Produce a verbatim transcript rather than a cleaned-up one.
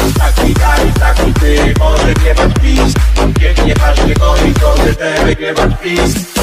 Taki daj, taki ty, może gniewać PiS. Pięknie aż nie goni, to ty te wygniewać PiS.